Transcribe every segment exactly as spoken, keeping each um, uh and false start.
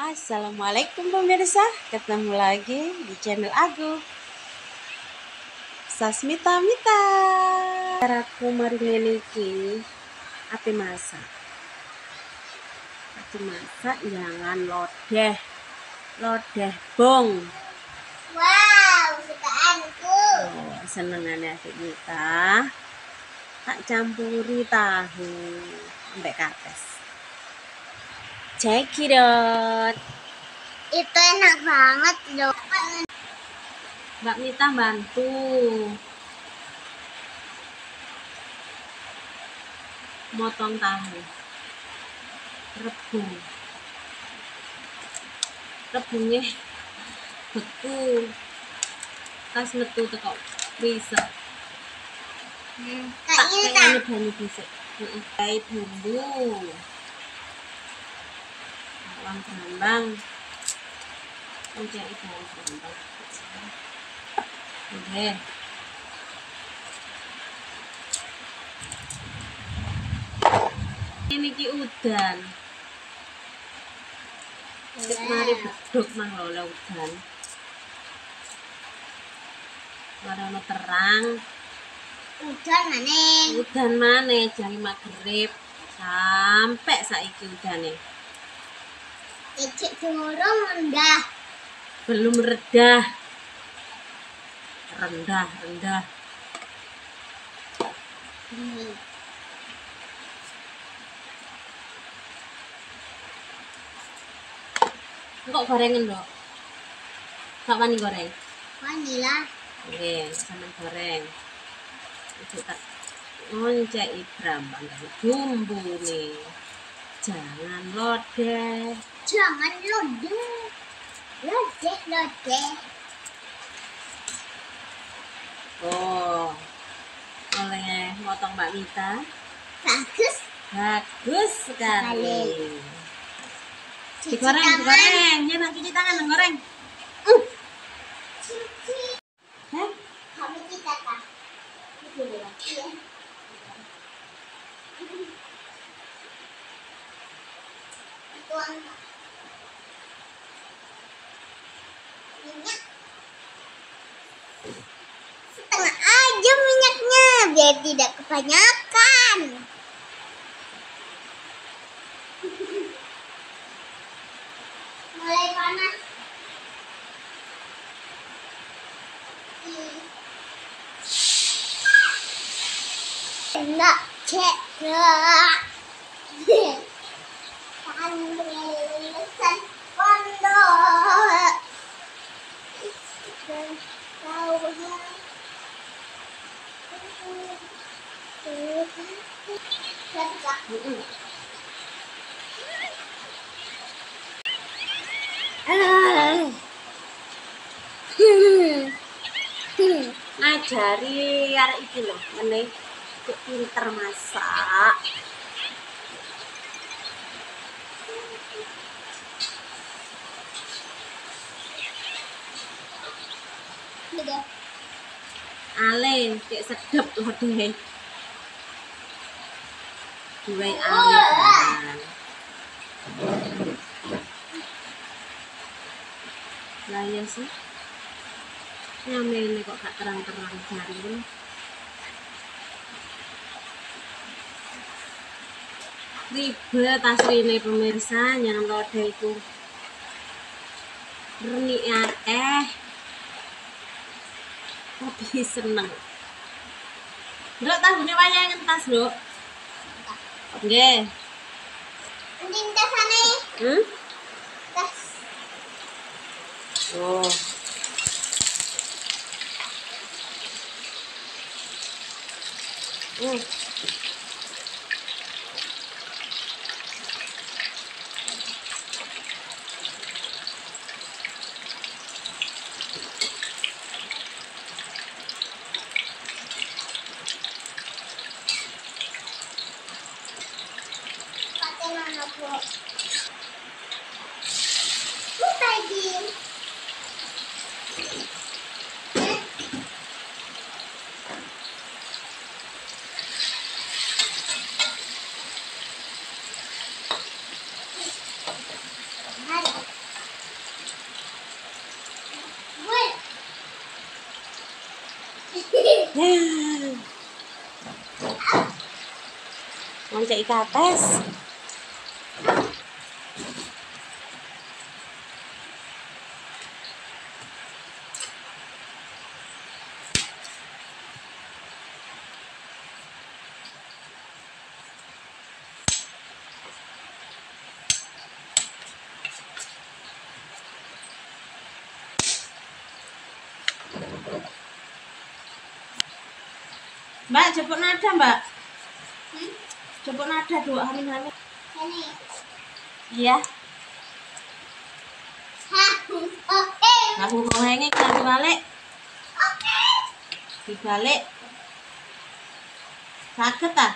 Assalamualaikum pemirsa, ketemu lagi di channel aku Sasmita Mita. Caraku mari niki ati masak. Ati masak jangan lodeh. Lodeh bong. Wow, sukaanku. Oh, senengane adik Mita. Tak campuri tahu sampai kates. Check it out. Itu enak banget loh. Mbak Mita bantu. Motong tahu. Rebung. Rebungnya beku. Kas metu teko freezer. Hmm, Tak kayak ini kayaknya tak. banyak bisa. Kayak bumbu. Bawang brambang. Oke, bawang brambang. Oke. Ini ki udan. Sik mari beduk mang lho udan. Warna terang. Udan maneh. Udan maneh jam magrib sampai saiki udane. Icik durung rendah. Belum redah. Rendah, rendah. Hmm. Kok gorengan dok? Kak wani goreng? Vanila. Oke, sama goreng. Itu tak ngonceki brambang dan bumbu nih. Jangan lodeh. Jangan lodeh. Lodeh, lodeh. Oh, oleh motong Mbak Mita. Bagus. Bagus sekali. Cuci Digoreng, tangan. digoreng. Ya, nanti cuci tangan, goreng. Cuci. Hah? Kamu kita tak. Iya. Tuang minyak. Setengah aja minyaknya biar tidak kebanyakan. Mulai panas. Enak cekak. Pantesan pondok. Ngajari arek iki lho, meneh kok pinter masak. Ale, kayak sedep lodeh. Duwe ale barang. Lah ya sih. Nyamene kok gak terang-terang bareng. Ribet asline pemirsa nyang lodeh itu. Renik akeh. Tapi seneng. Nduk tahune wayang entas, Nduk. Nggih. Mending tas aneh. Hmm? Tas. Oh. Hmm. Pakai mana, Bu? Ya. Ngoncek ke atas. Mbak, jemput nada, Mbak. Hmm? Jemput nada dua hamil-hamil. Ini. Iya. Hah. Oke. Aku mau hengi kita dibalik. Oke. Dibalik. Sakit ah?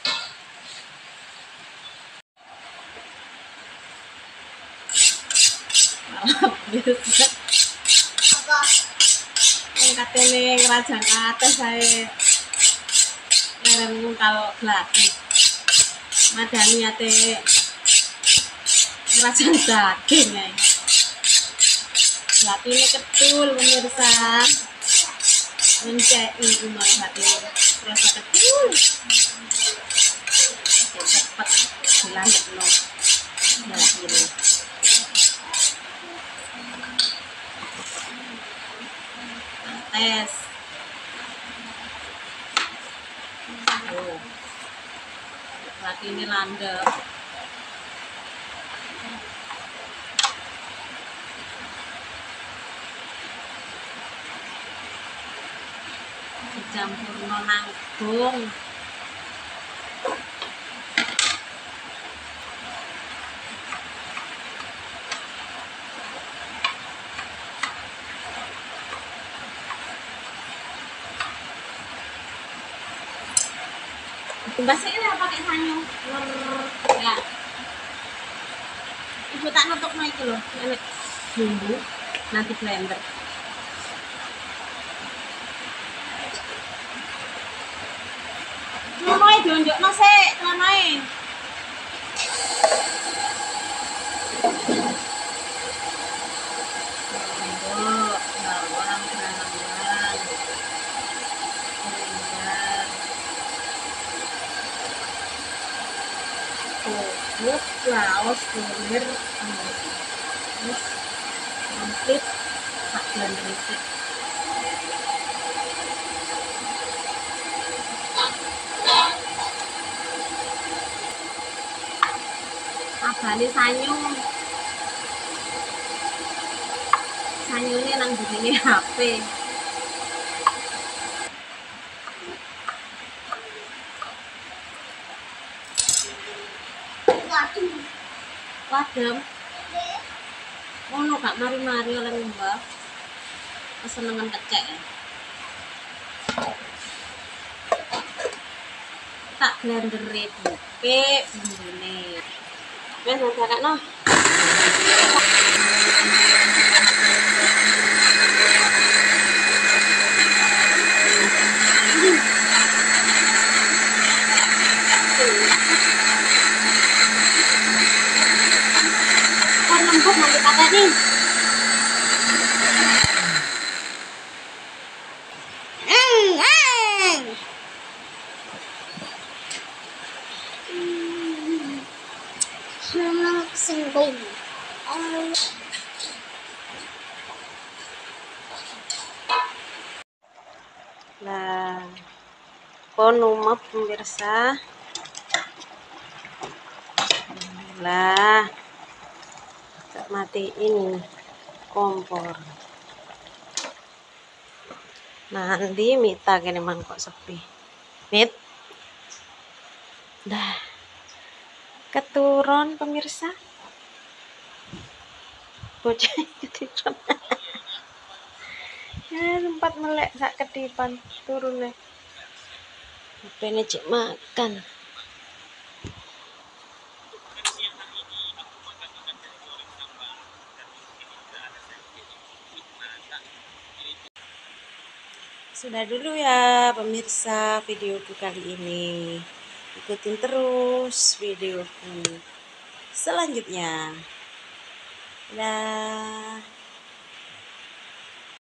Biasa. Apa? Yang katanya ngerajang ke atas saya ngeremu kalau gelati madani ate ngerajang daging ya gelati ini ketul pemirsa mencei rumah hati terasa ketul cepet dilanjut no gelati ini tes oh. Gelati ini landep dicampur nanggung Basnya ini pakai sanyu ya ibu tak nutup no itu loh ini bumbu nanti blender ngomongnya diunjuk no sih ngomongnya bumbu bawang bawang kukus, laos, kulir, terus komplit tak blender itu. Abane sanyu, sanyune nang bunyi H P. Wadem. Ngono gak mari-mari oleh mbak. Kesenengan kecek ya. Tak blender itu, oke, bumbune. Wes masakan no. Kan lembut nanti kata nih. Semang senggol. Nah, ponumep pemirsa. Lah, tak matiin kompor. Nanti Mita gini man kok sepi. Mit, dah, keturun pemirsa. Bocah ketipan. Ya, sempat melek sak ketipan turun nih. Pengen cek makan. Sudah dulu ya pemirsa videoku kali ini. Ikutin terus videoku selanjutnya. Dah.